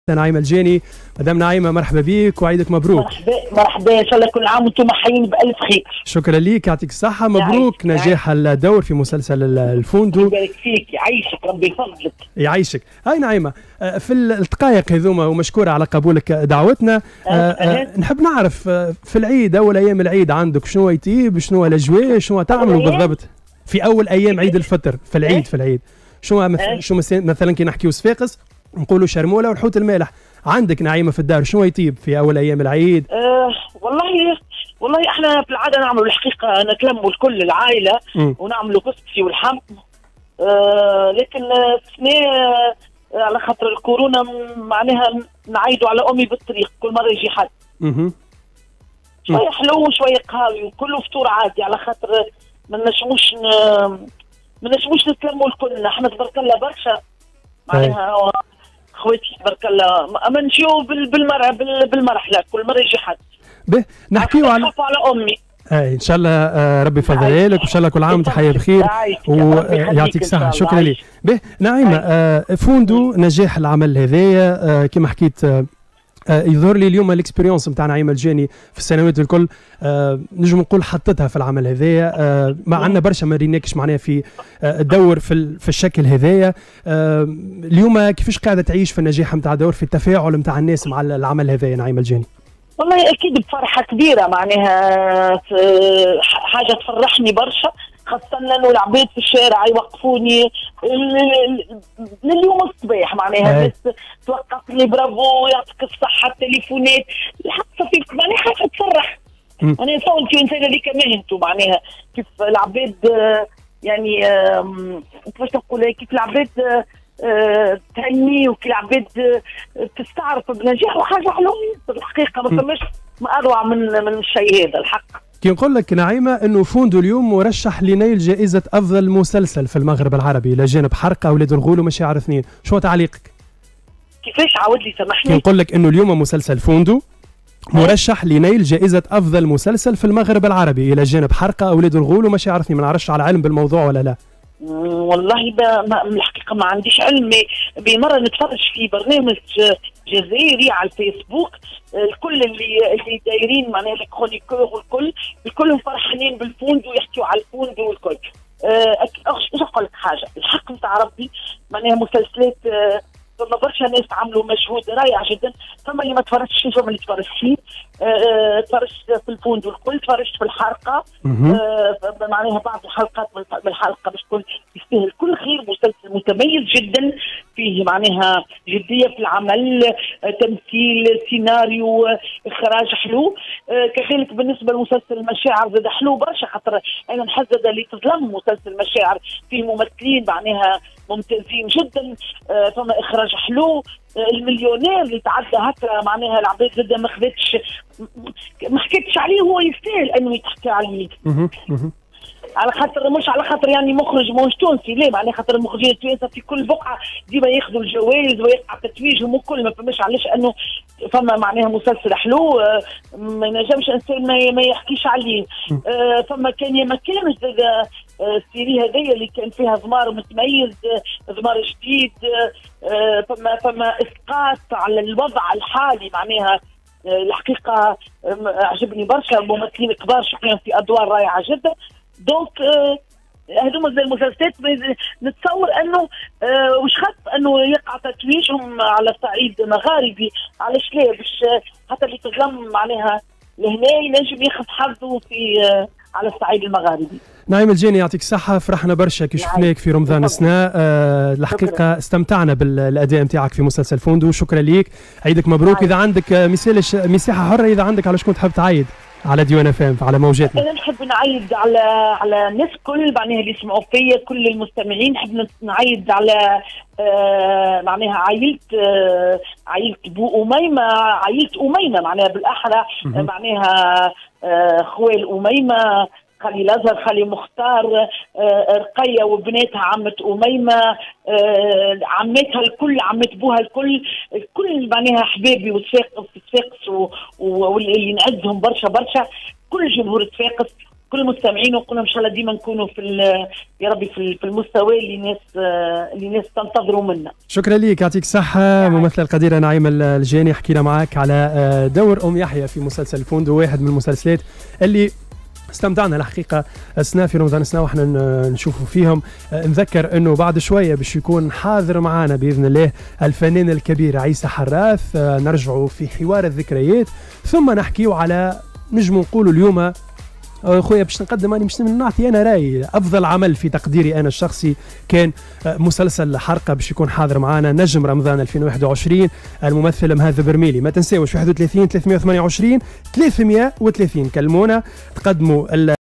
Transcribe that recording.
نعيمة الجاني. مدام نعيمة مرحبا بك وعيدك مبروك. مرحبا ان شاء الله كل عام وانتم حيين بألف خير. شكرا ليك، يعطيك الصحة، مبروك نجاح الدور في مسلسل الفوندو. يبارك فيك، يعيشك ربي يفضلك. يعيشك. هاي نعيمة، في الدقائق هذوما ومشكورة على قبولك دعوتنا. نحب نعرف في العيد، أول أيام العيد عندك شنو يطيب، شنو الأجواء، شنو تعملوا بالضبط في أول أيام عيد الفطر في العيد؟ في العيد شو مثلا كي نحكيو صفاقس نقولوا شرموله والحوت المالح، عندك نعيمه في الدار شنو يطيب في اول ايام العيد؟ والله احنا في العاده نعملوا الحقيقه نتلموا الكل العائله ونعملوا كسكسي والحم. لكن السنه على خاطر الكورونا معناها نعيدوا على امي بالطريق كل مره يجي حد. شويه حلو وشويه قهاوي وكله فطور عادي على خاطر ما نجموش نتلموا الكل. احنا تبارك الله برشا معناها خواتي تبارك الله، اما نجيو بالمرحله كل مره يجي حد. به نحكيو على امي. ان شاء الله ربي يفضلها لك، وان شاء الله كل عام وانت حيه بخير ويعطيك الصحه. شكرا لك. به نعيمه، فوندو نجاح العمل هذايا كما حكيت، يظهر لي اليوم الاكسبيريونس نتاع نعيمه الجاني في السنوات الكل نجم نقول حطتها في العمل هذايا. ما عندنا برشا ما ريناكش معناها في الدور في الشكل هذايا. اليوم كيفاش قاعده تعيش في النجاح نتاع دور، في التفاعل نتاع الناس مع العمل هذايا نعيمه الجاني؟ والله اكيد بفرحه كبيره، معناها حاجه تفرحني برشا، خاصة انه العباد في الشارع يوقفوني لليوم الصباح، معناها الناس توقفني برافو يعطيك الصحة، التليفونات الحق صفيف، معناها حاجة تفرح. انا نتصور انتم انسان اللي كمان انتم معناها كيف العباد يعني كيفاش نقول، كيف العباد تهني وكيف العباد تستعرف بنجاح، وحاجة حلوة الحقيقة، ما فماش ما اروع من الشيء هذا الحق. كي نقول لك نعيمه انه فوندو اليوم مرشح لنيل جائزه افضل مسلسل في المغرب العربي الى جانب حرقه، اولاد الغول ومشاعر اثنين، شو تعليقك؟ كيفاش عاود لي سامحني؟ كي نقول لك انه اليوم مسلسل فوندو مرشح لنيل جائزه افضل مسلسل في المغرب العربي الى جانب حرقه، اولاد الغول ومشاعر اثنين، ما نعرفش على علم بالموضوع ولا لا؟ والله الحقيقه ما عنديش علم. بمره نتفرج في برنامج جزائري على الفيسبوك، الكل اللي دايرين معناها لي كرونيكور الكل فرحانين بالفوندو ويحكيوا على الفوندو والكل. باش نقول لك حاجه، الحق نتاع ربي معناها مسلسلات فما برشا ناس عملوا مجهود رائع جدا، فما اللي ما تفرجش فيه فما اللي تفرج فيه. تفرجت في الفوندو الكل، تفرجت في الحلقه معناها بعض الحلقات من الحلقه باش تكون يستاهل كل خير. مسلسل متميز جدا، فيه معناها جديه في العمل، تمثيل، سيناريو، اخراج حلو. كذلك بالنسبه لمسلسل المشاعر زاد حلو برشا، خاطر انا نحزد اللي تظلم مسلسل المشاعر، فيه ممثلين معناها ممتازين جدا، فما اخراج حلو. المليونير اللي تعدى هكا معناها العباد زاد ما حكيتش عليه، هو يستاهل انه يتحكى عليه. على خاطر مش على خاطر يعني مخرج مش تونسي، لا، معناها خاطر المخرجين التوانسه في كل بقعه ديما ياخذوا الجوائز ويقع تتويجهم وكل، ما فماش علاش انه فما معناها مسلسل حلو ما ينجمش انسان ما يحكيش عليه. فما كان يا ما كانش السيري هذيا اللي كان فيها ضمار متميز، ضمار جديد، فما اسقاط على الوضع الحالي، معناها الحقيقه عجبني برشا، ممثلين كبار شكلهم في ادوار رائعه جدا. دونك هذوما زي المسلسلات نتصور انه وش خاص انه يقع تتويجهم على الصعيد مغاربي، علاش لا، باش حتى اللي تظلم معناها لهنا ينجم ياخذ حظه في على الصعيد المغاربي. نعيمة الجاني يعطيك الصحة، فرحنا برشا كي شفناك في رمضان السنة. الحقيقة استمتعنا بالأداء نتاعك في مسلسل فوندو، شكرا ليك، عيدك مبروك. إذا عندك مساحة حرة، إذا عندك على شكون تحب تعيد على ديوان FM على موجاتنا؟ انا نحب نعيد على الناس كل معناها اللي يسمعوا فيا، كل المستمعين. نحب نعيد على معناها عائلة بو أميمة، عائلة أميمة معناها بالأحرى، معناها خوال أميمة، خالي الازهر، خالي مختار، رقيه وبناتها، عمه اميمه، عمتها الكل، عمه بوها الكل معناها احبابي وصفاقس واللي نعزهم برشا كل جمهور صفاقس كل المستمعين، ونقول لهم ان شاء الله ديما نكونوا يا ربي في المستوى اللي الناس تنتظروا منا. شكرا لك، يعطيك الصحة. ممثلة القديرة نعيمة الجاني، حكينا معك على دور أم يحيى في مسلسل فوندو، واحد من المسلسلات اللي استمتعنا الحقيقه السنه في رمضان السنه واحنا نشوفوا فيهم. نذكر انه بعد شويه باش يكون حاضر معنا باذن الله الفنان الكبير عيسى حراث. نرجعوا في حوار الذكريات، ثم نحكيوا على نجم نقولوا اليوم خويا باش نقدم، اني باش نعطي انا رايي افضل عمل في تقديري انا الشخصي كان مسلسل حرقه باش يكون حاضر معنا نجم رمضان 2021 الممثل مهذب برميلي. ما تنساوش 31 328 330 كلمونا تقدموا